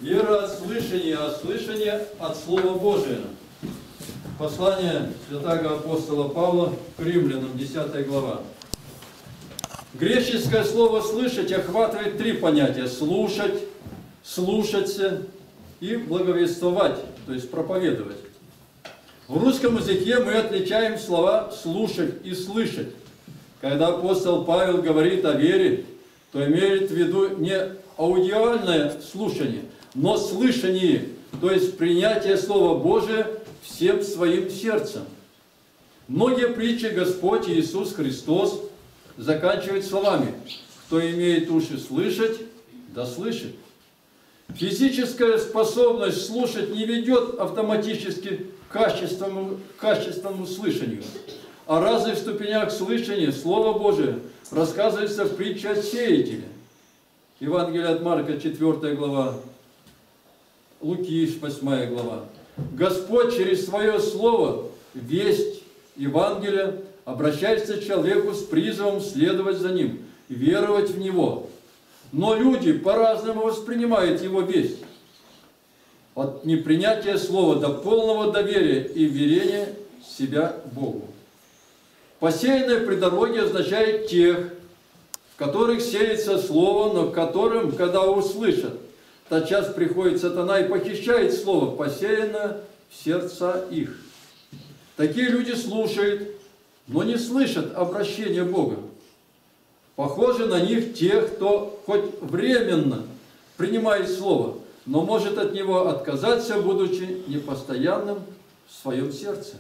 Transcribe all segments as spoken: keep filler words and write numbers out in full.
Вера от слышания, а слышание от Слова Божия. Послание святого апостола Павла к римлянам, десятая глава. Греческое слово «слышать» охватывает три понятия: слушать, слушаться и благовествовать, то есть проповедовать. В русском языке мы отличаем слова «слушать» и «слышать». Когда апостол Павел говорит о вере, то имеет в виду не аудиальное слушание, но слышание, то есть принятие Слова Божия всем своим сердцем. Многие притчи Господь Иисус Христос заканчивает словами: «Кто имеет уши слышать, да слышит». Физическая способность слушать не ведет автоматически к качественному, качественному слышанию. О разных ступенях слышания Слово Божие рассказывается в притче о сеятеле. Евангелие от Марка, четвёртая глава, Луки, восьмая глава. Господь через свое Слово, весть Евангелия, обращается к человеку с призывом следовать за ним, веровать в него. Но люди по-разному воспринимают его весть. От непринятия Слова до полного доверия и верения себя Богу. Посеянное при дороге означает тех, в которых сеется Слово, но которым, когда услышат, тотчас приходит сатана и похищает Слово, посеянное в сердца их. Такие люди слушают, но не слышат обращения Бога. Похожи на них те, кто хоть временно принимает Слово, но может от него отказаться, будучи непостоянным в своем сердце.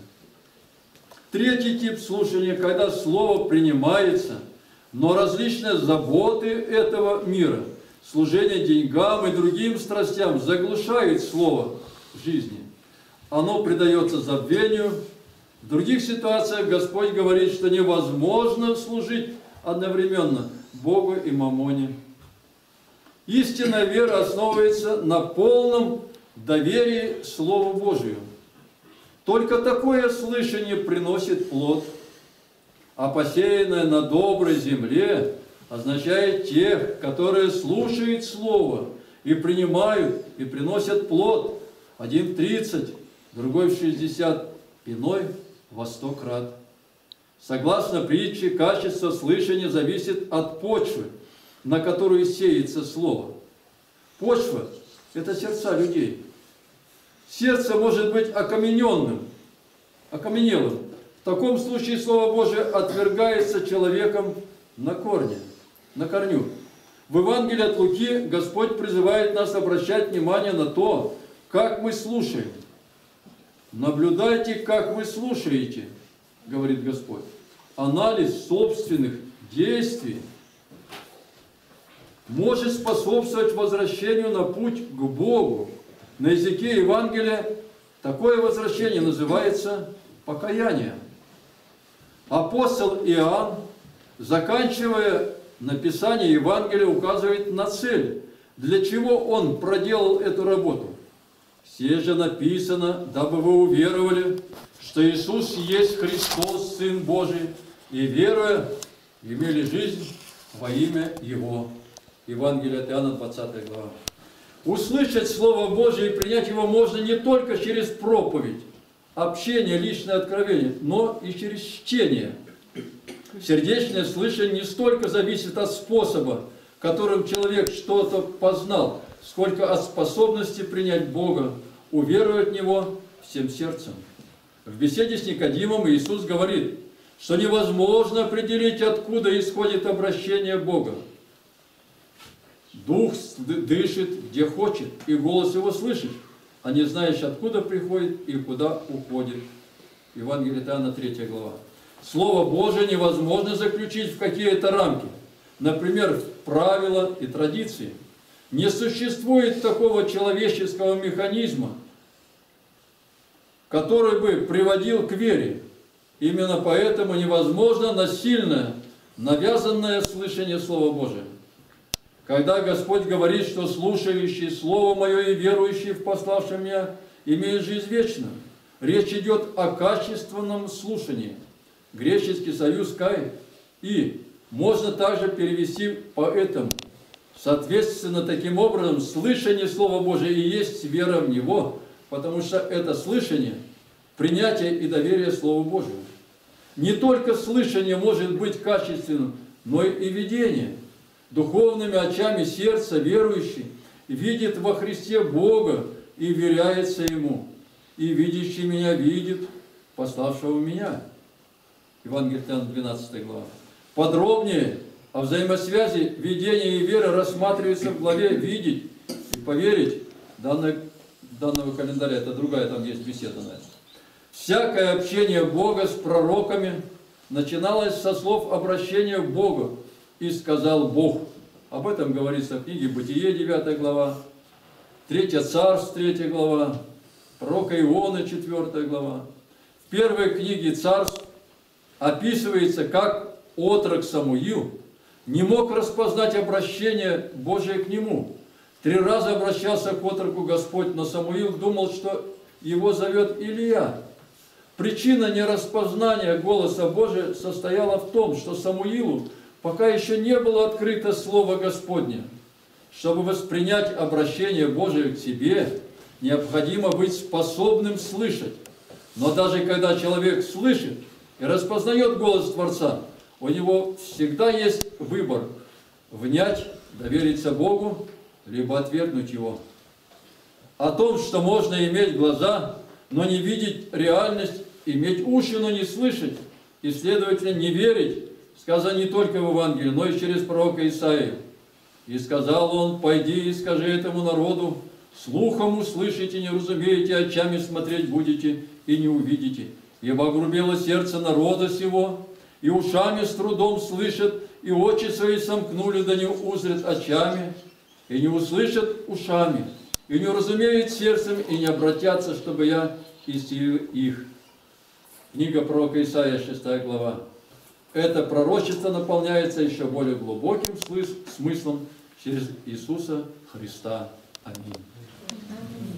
Третий тип слушания, когда Слово принимается, но различные заботы этого мира, служение деньгам и другим страстям заглушает Слово в жизни. Оно предается забвению. В других ситуациях Господь говорит, что невозможно служить одновременно Богу и мамоне. Истинная вера основывается на полном доверии Слову Божию. Только такое слышание приносит плод, а посеянное на доброй земле означает тех, которые слушают Слово и принимают, и приносят плод. Один в тридцать, другой в шестьдесят, иной во сто крат. Согласно притче, качество слышания зависит от почвы, на которую сеется Слово. Почва – это сердца людей. Сердце может быть окамененным, окаменелым. В таком случае Слово Божие отвергается человеком на корне, на корню. В Евангелии от Луки Господь призывает нас обращать внимание на то, как мы слушаем. Наблюдайте, как вы слушаете, говорит Господь. Анализ собственных действий может способствовать возвращению на путь к Богу. На языке Евангелия такое возвращение называется покаяние. Апостол Иоанн, заканчивая написание Евангелия, указывает на цель, для чего он проделал эту работу. «Все же написано, дабы вы уверовали, что Иисус есть Христос, Сын Божий, и, веруя, имели жизнь во имя Его». Евангелие от Иоанна, двадцатая глава. Услышать Слово Божие и принять его можно не только через проповедь, общение, личное откровение, но и через чтение. Сердечное слышание не столько зависит от способа, которым человек что-то познал, сколько от способности принять Бога, уверовать в Него всем сердцем. В беседе с Никодимом Иисус говорит, что невозможно определить, откуда исходит обращение Бога. Дух дышит, где хочет, и голос его слышишь, а не знаешь, откуда приходит и куда уходит. Евангелие от Иоанна, третья глава. Слово Божие невозможно заключить в какие-то рамки, например, в правила и традиции. Не существует такого человеческого механизма, который бы приводил к вере. Именно поэтому невозможно насильное, навязанное слышание Слова Божия. Когда Господь говорит, что слушающий Слово Мое и верующий в пославшем Меня имеют жизнь вечную, речь идет о качественном слушании. Греческий союз «кай» и можно также перевести по этому Соответственно, таким образом, слышание Слова Божия и есть вера в Него, потому что это слышание, принятие и доверие Слову Божию. Не только слышание может быть качественным, но и видение. Духовными очами сердца верующий видит во Христе Бога и веряется Ему. И видящий меня видит пославшего меня. Евангелие от Иоанна, двенадцатая глава. Подробнее о взаимосвязи видения и веры рассматривается в главе «Видеть и поверить» данной, данного календаря. Это другая, там есть беседа на это. Всякое общение Бога с пророками начиналось со слов обращения к Богу. «И сказал Бог». Об этом говорится в книге «Бытие», девятая глава, третья Царств, третья глава, пророка Ионы, четвёртая глава. В первой книге Царств описывается, как отрок Самуил не мог распознать обращение Божие к нему. Три раза обращался к отроку Господь, но Самуил думал, что его зовет Илия. Причина нераспознания голоса Божия состояла в том, что Самуилу пока еще не было открыто Слово Господне. Чтобы воспринять обращение Божие к себе, необходимо быть способным слышать. Но даже когда человек слышит и распознает голос Творца, у него всегда есть выбор – внять, довериться Богу, либо отвергнуть Его. О том, что можно иметь глаза, но не видеть реальность, иметь уши, но не слышать, и, следовательно, не верить, сказано не только в Евангелии, но и через пророка Исаию. «И сказал он, пойди и скажи этому народу, слухом услышите, не разумеете, очами смотреть будете и не увидите. Ибо огрубело сердце народа сего, и ушами с трудом слышат, и очи свои сомкнули, да не узрят очами, и не услышат ушами, и не разумеют сердцем, и не обратятся, чтобы я исцелил их». Книга пророка Исаия, шестая глава. Это пророчество наполняется еще более глубоким смыслом через Иисуса Христа. Аминь.